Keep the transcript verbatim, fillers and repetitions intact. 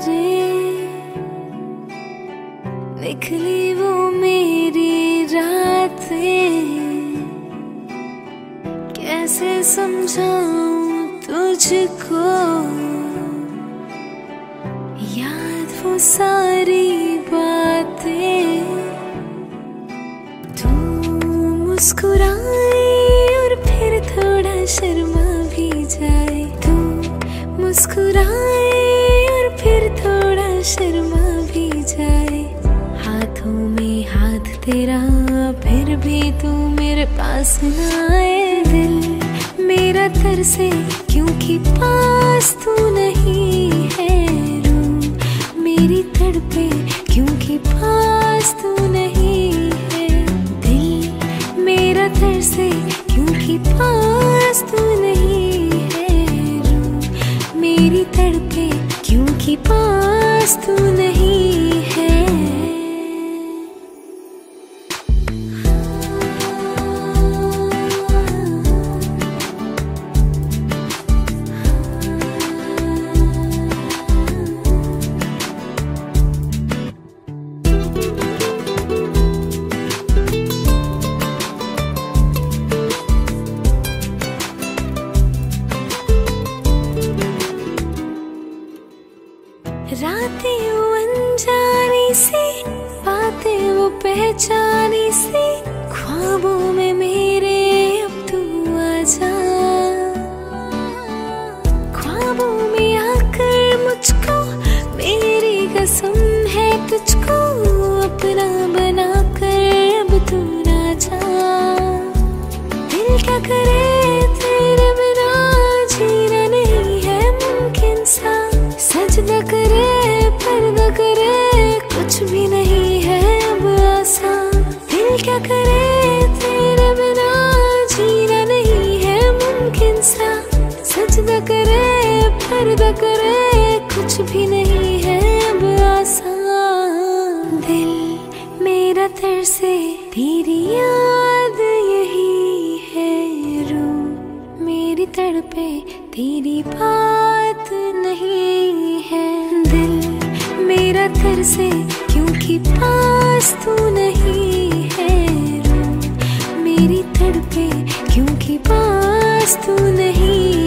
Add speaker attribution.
Speaker 1: रे, निकली वो मेरी रातें, कैसे समझाऊं तुझको, याद वो सारी बातें। तू मुस्कुराए और फिर थोड़ा शर्मा भी जाए, तू मुस्कुराए और फिर थोड़ा शर्मा भी जाए। हाथों में हाथ तेरा फिर भी तू मेरे पास ना आए। दिल मेरा तरसे क्योंकि पास तू नहीं है, रूह मेरी तड़पे क्योंकि पास तू नहीं है। दिल मेरा तरसे क्योंकि पास तू नहीं है, रूह मेरी तड़पे क्योंकि पास तू नहीं है। रातें वो अनजानी सी, बातें वो पहचानी सी, ख्वाबों में मेरे अब तू आजा। ख्वाबों में आकर मुझको मेरी कसम है तुझको अपना बनाकर अब तू ना जा। दिल क्या करे तेरे बिना, जीना नहीं है मुमकिन सा। सजदा करे पर्दा करे कुछ भी नहीं है अब आसान। दिल क्या करे तेरे बिना, जीना नहीं है मुमकिन सा। सजदा करे पर्दा करे कुछ भी नहीं है अब आसान। दिल मेरा तरसे तेरी याद यही है, रूह मेरी तड़पे तेरी बात नहीं है। दिल मेरा तरसे क्योंकि पास तू नहीं है, रूह मेरी तड़पे क्योंकि पास तू नहीं